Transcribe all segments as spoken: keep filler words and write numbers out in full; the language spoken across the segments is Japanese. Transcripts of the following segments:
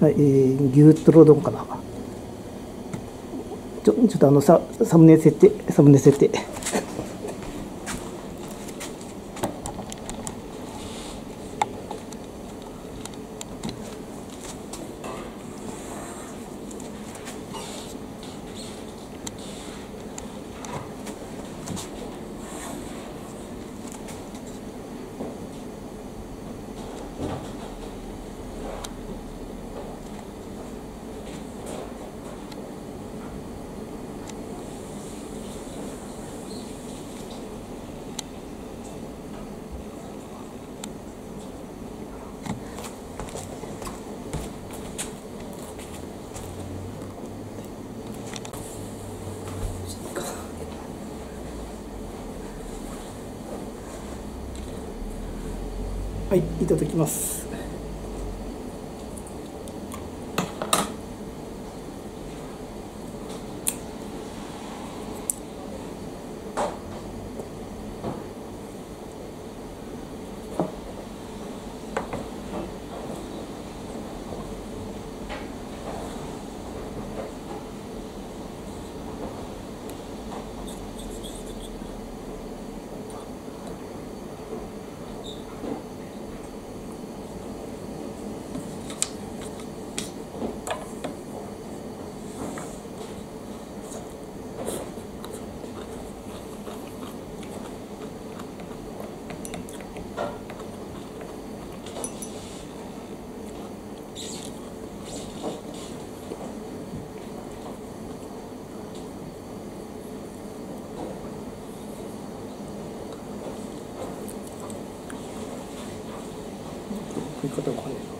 はい、えー、牛トロ丼かな。ちょちょっとあのササムネ設定サムネ設定。はい、いただきます。食い方わかんないな。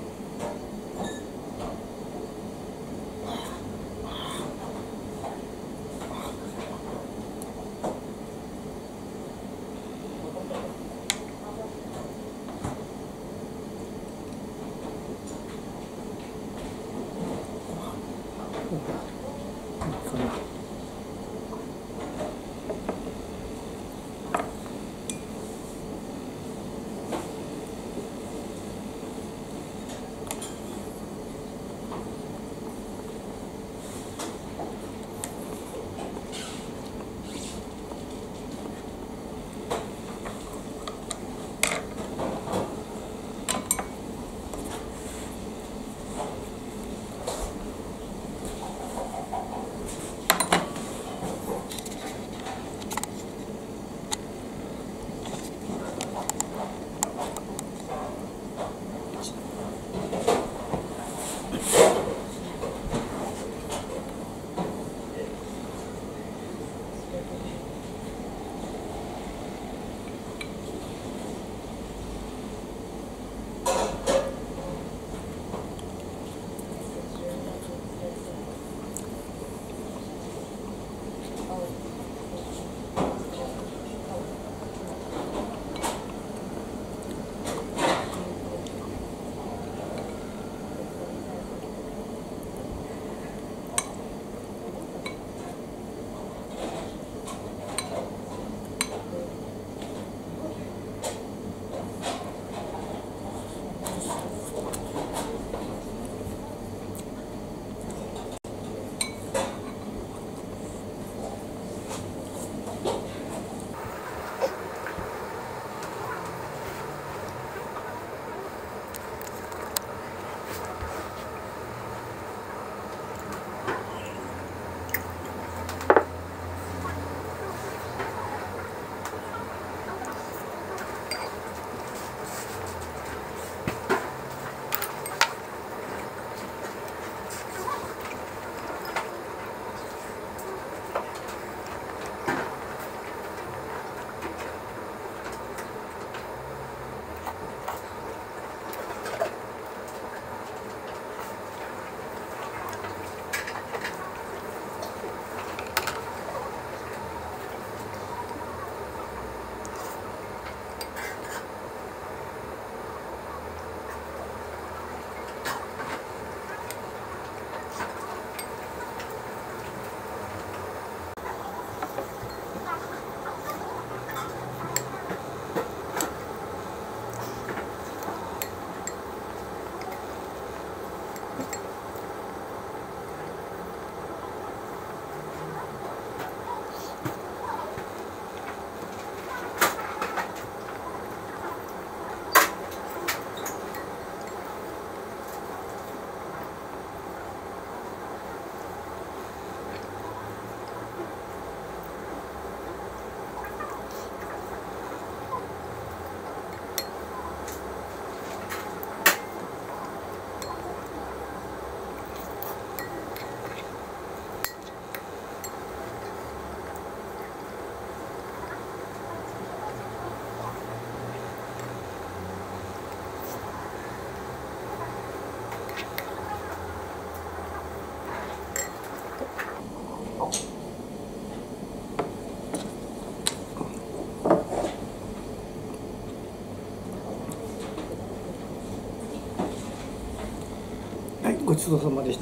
ごちそうさまでした。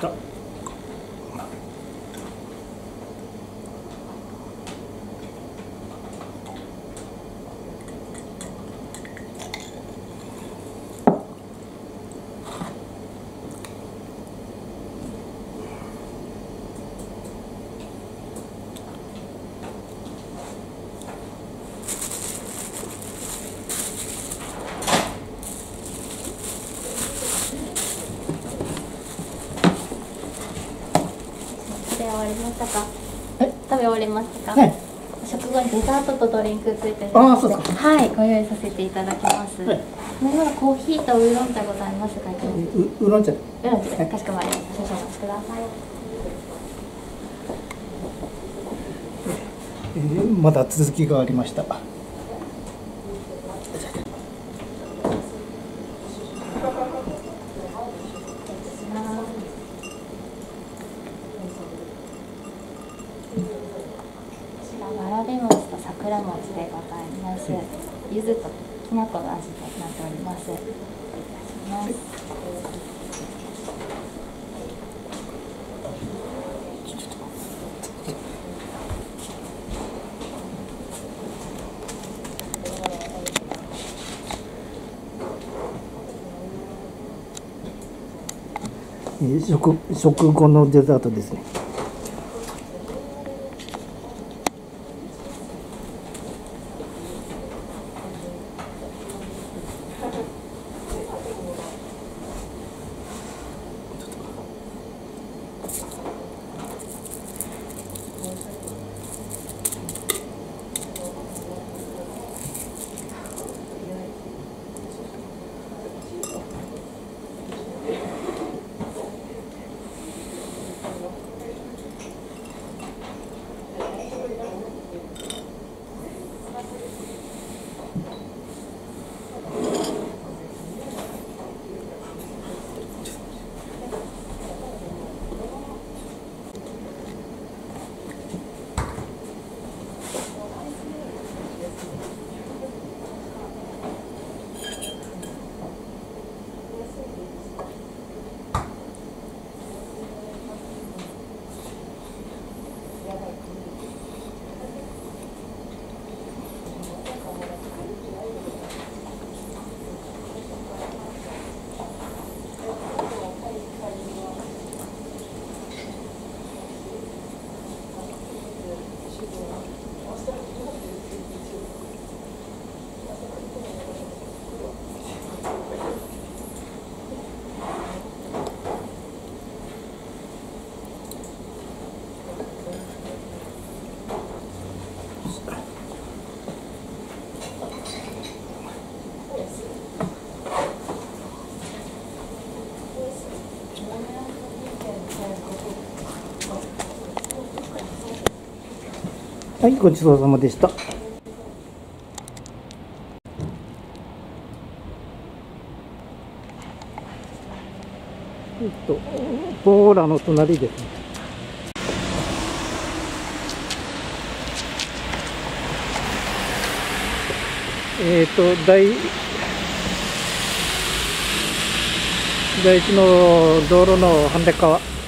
食べ終わりましたか？ え食べ終わりましたか？ はい。 食後にデザートとドリンクついてるあーそうですか。 はい、ご用意させていただきます。 はい。 飲み物コーヒーとウーロン茶ございますか？ うウーロン茶で。 ウーロン茶でかしこまりました。少々お待ちください。 えーまだ続きがありました。 わらび餅と桜餅でございます。柚子ときな粉の味となっております。失礼いたします。 えー食食後のデザートですね。はい、ごちそうさまでした。えっと、ポーラの隣ですね。えっと、第、第一の道路の反対側。